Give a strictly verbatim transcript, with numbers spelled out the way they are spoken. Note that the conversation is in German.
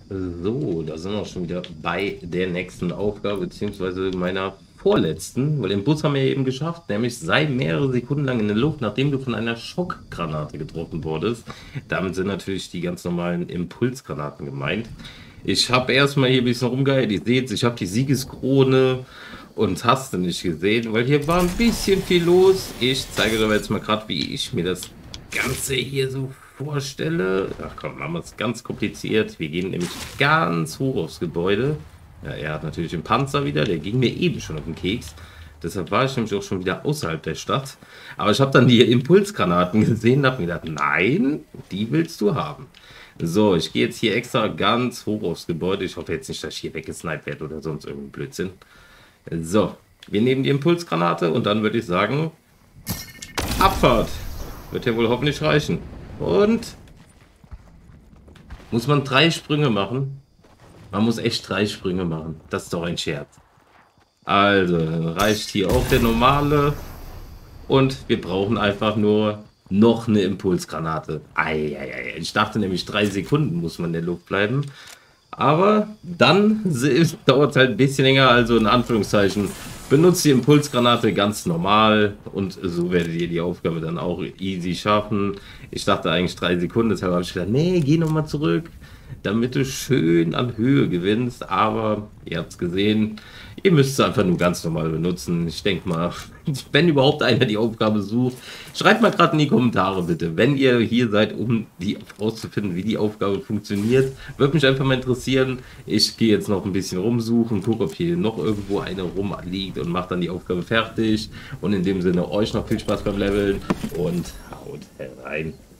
So, da sind wir schon wieder bei der nächsten Aufgabe, beziehungsweise meiner vorletzten, weil den Bus haben wir eben geschafft, nämlich sei mehrere Sekunden lang in der Luft, nachdem du von einer Schockgranate getroffen wurdest. Damit sind natürlich die ganz normalen Impulsgranaten gemeint. Ich habe erstmal hier ein bisschen rumgeeiert, ihr seht, ich habe die Siegeskrone und hast du nicht gesehen, weil hier war ein bisschen viel los. Ich zeige dir aber jetzt mal gerade, wie ich mir das Ganze hier so vorstelle. Ach komm, machen wir es ganz kompliziert. Wir gehen nämlich ganz hoch aufs Gebäude. Ja, er hat natürlich den Panzer wieder, der ging mir eben schon auf den Keks. Deshalb war ich nämlich auch schon wieder außerhalb der Stadt. Aber ich habe dann die Impulsgranaten gesehen und habe mir gedacht, nein, die willst du haben. So, ich gehe jetzt hier extra ganz hoch aufs Gebäude. Ich hoffe jetzt nicht, dass ich hier weggesniped werde oder sonst irgendein Blödsinn. So, wir nehmen die Impulsgranate und dann würde ich sagen, Abfahrt. Wird ja wohl hoffentlich reichen. Und muss man drei Sprünge machen? Man muss echt drei Sprünge machen. Das ist doch ein Scherz. Also, dann reicht hier auch der normale. Und wir brauchen einfach nur noch eine Impulsgranate. Eieiei. Ich dachte nämlich, drei Sekunden muss man in der Luft bleiben. Aber dann dauert es halt ein bisschen länger, also in Anführungszeichen, benutzt die Impulsgranate ganz normal und so werdet ihr die Aufgabe dann auch easy schaffen. Ich dachte eigentlich drei Sekunden, deshalb habe ich gedacht, nee, geh nochmal zurück, damit du schön an Höhe gewinnst, aber ihr habt es gesehen, ihr müsst es einfach nur ganz normal benutzen. Ich denke mal, wenn überhaupt einer die Aufgabe sucht, schreibt mal gerade in die Kommentare bitte, wenn ihr hier seid, um die herauszufinden, wie die Aufgabe funktioniert. Würde mich einfach mal interessieren. Ich gehe jetzt noch ein bisschen rumsuchen, gucke, ob hier noch irgendwo eine rumliegt und mache dann die Aufgabe fertig. Und in dem Sinne euch noch viel Spaß beim Leveln und haut rein.